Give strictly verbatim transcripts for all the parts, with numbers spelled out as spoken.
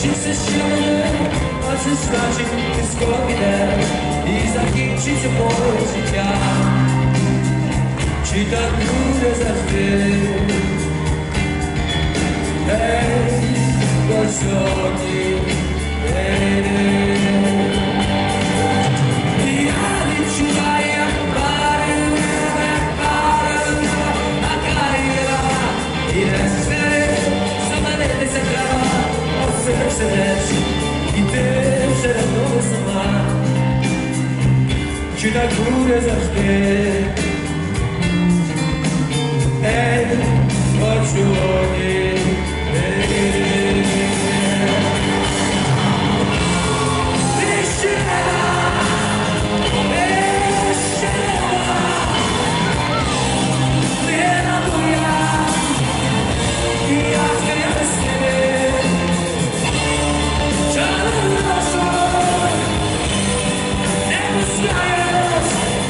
siły, a co znaczy wszystko idę i zakінчить moje życia. Czy tak буде завжди? Ей, бо сьогодні, ей, я відчуваю, як парю мене, парю на кар'єра, і не звери, заманитися треба, оце сердець, і ти вже давно сама. Чи так буде завжди? Ей, от сьогодні, ей. Ти ще неба, ти ще неба, віра моя, і я твоя сни. Чому нашу не пускаєш?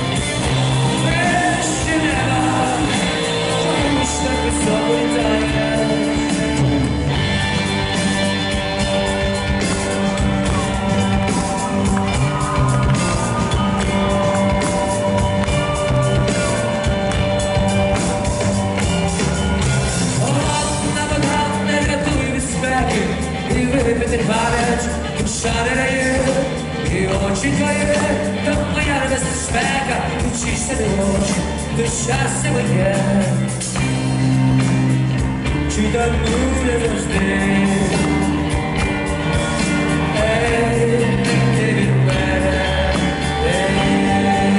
Ти ще неба, чому ж так високо літаєш? І випити пам'ять, душа не дає, і очі твої, то моя небезпека, учишся до очі, до щастя моє. Чи так буде завжди? Ей, ти від мене, ей.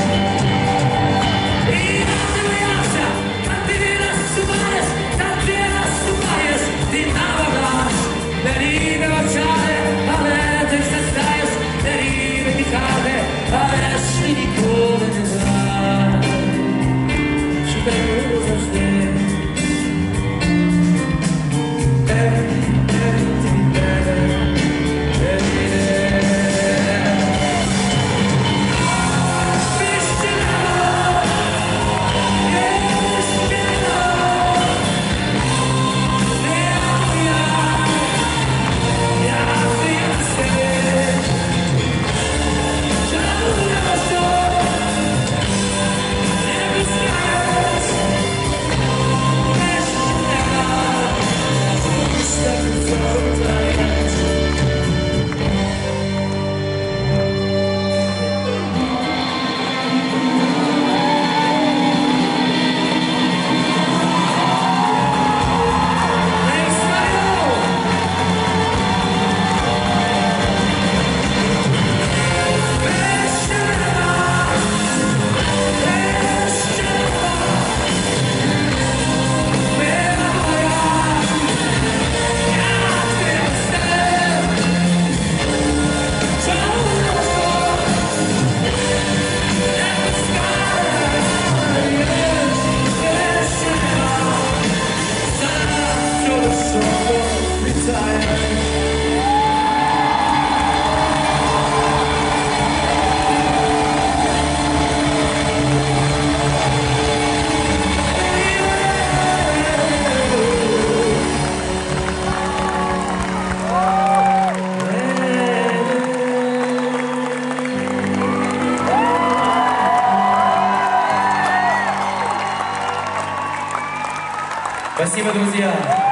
І ти боявся, а ти наступаєш, та ти наступаєш, ти навагаш. Не рівне мовчати, але ти все знаєш, не рівне тікати, але ж ти ніколи не знаєш. Чи так буде завжди? Ей, ей, ти від мене, ей, ей. Ти ще неба, є ще неба, неба моя. Спасибо, друзья!